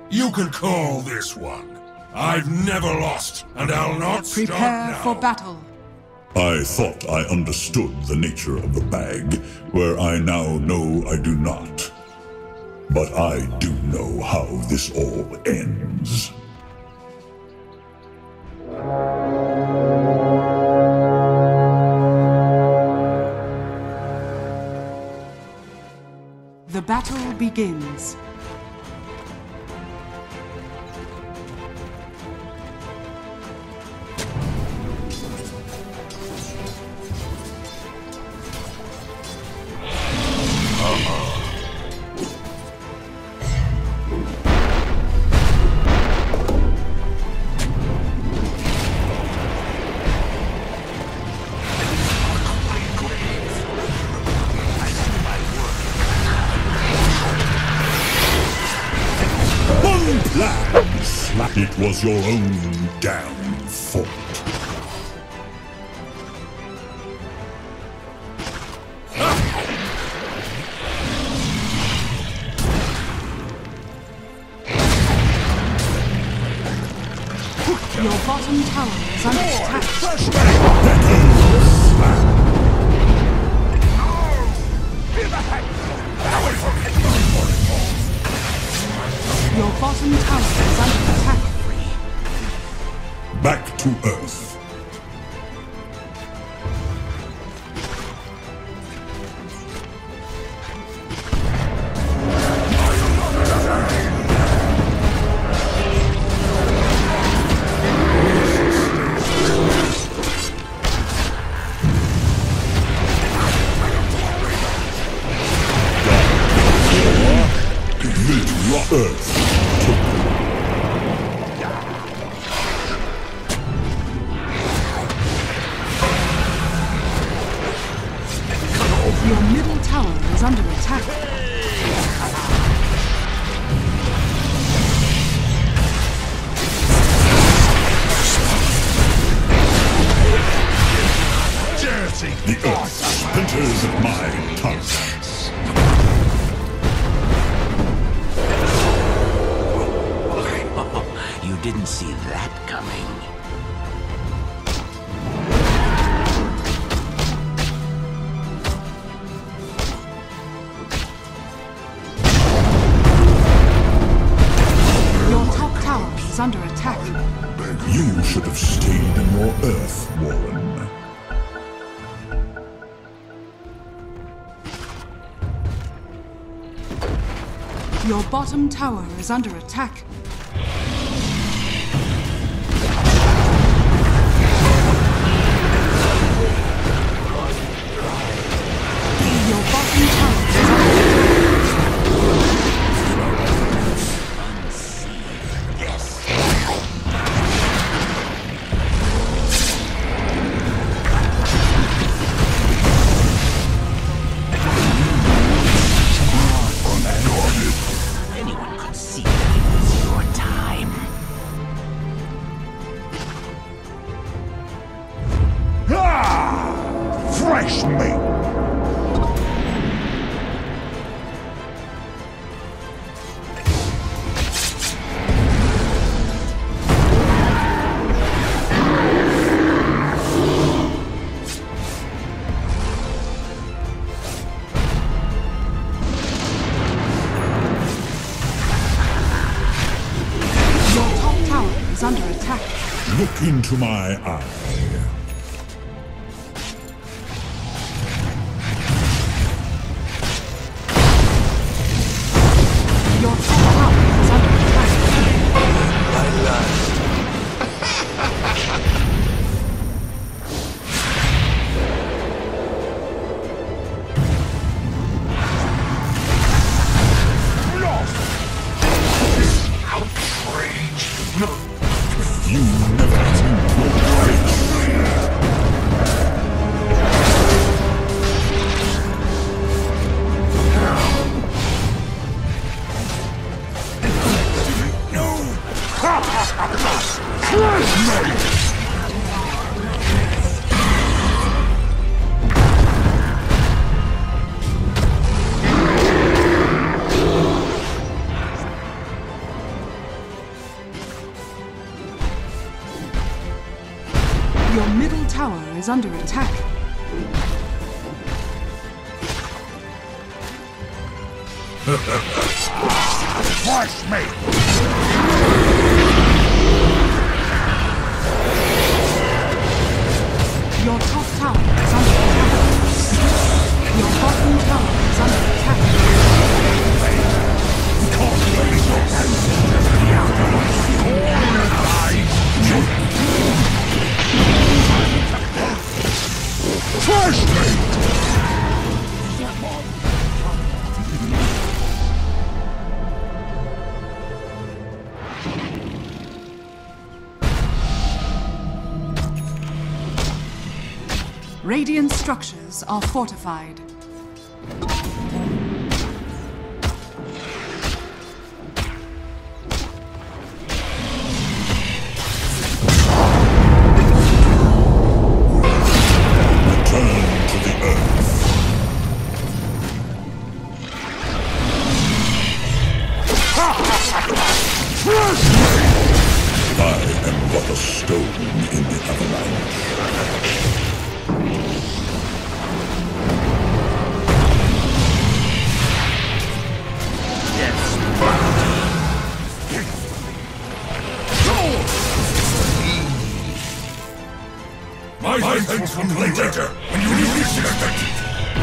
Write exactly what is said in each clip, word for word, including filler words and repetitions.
You can call this one. I've never lost, and I'll not stop Prepare now. for battle. I thought I understood the nature of the bag, where I now know I do not. But I do know how this all ends. The battle begins. It was your own damn fault. Your bottom tower is under attack. Your bottom tower is under attack. Back to Earth. Earth. Your middle tower is under attack. The earth splinters at my touch. You didn't see that coming. Your top tower is under attack. You should have stayed in your Earth, Warren. Your bottom tower is under attack. Your bottom tower is under Anyone could see it was your time. Ah! Fresh meat! is under attack. Look into my eye. Your top tower is under attack. I lied. You never think your face. No! is under attack. Crush me! Your top tower is under attack. Your bottom tower is under attack. Crush me! Radiant structures are fortified. My thanks will come later, when you least expect it.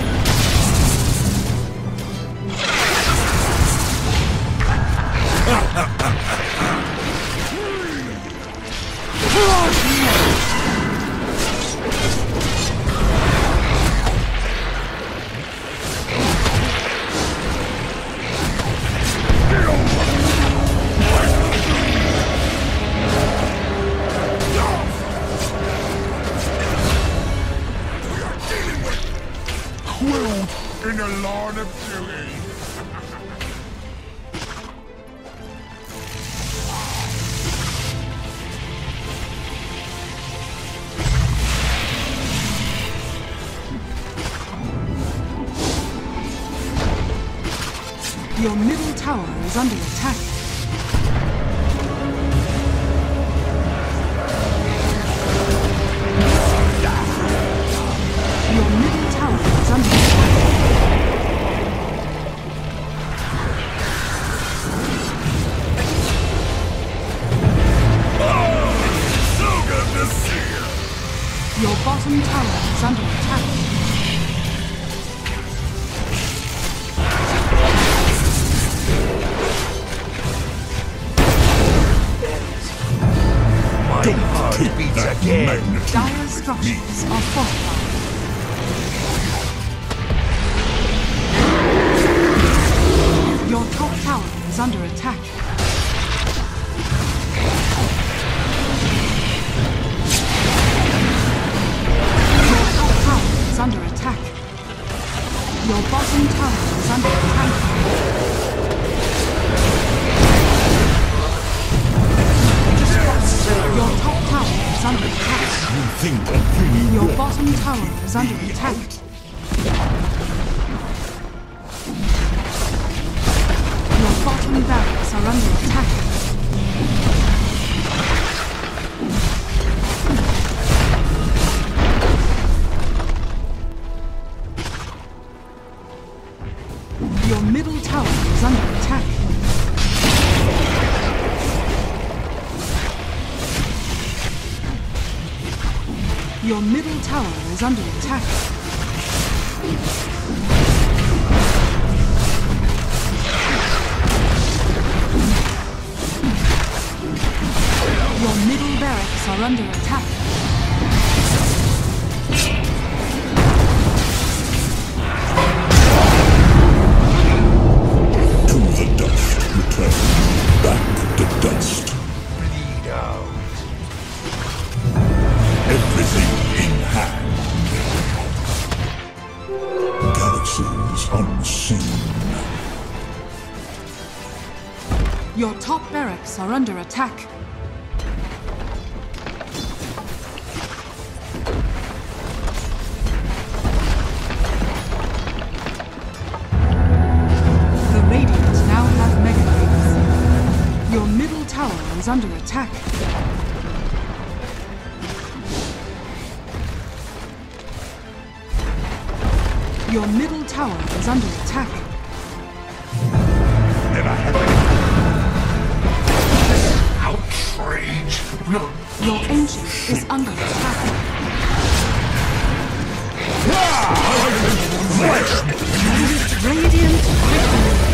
In a lawn of beauty. Your middle tower is under attack. Your middle tower is under attack. Your bottom tower is under attack. My heart beats again. Dire structures are fortified. Your top tower is under attack. Under attack. Your bottom tower is under attack. Your top tower is under attack. You think of really Your bottom tower is under attack. Your bottom barracks are under attack. Your middle tower is under attack. Your middle tower is under attack. Your middle barracks are under attack. Your top barracks are under attack. The Radiant now have Mega Creeps. Your middle tower is under attack. Your middle tower is under attack. Never happened. Outrage will Your ancient is under attack. Radiant victory.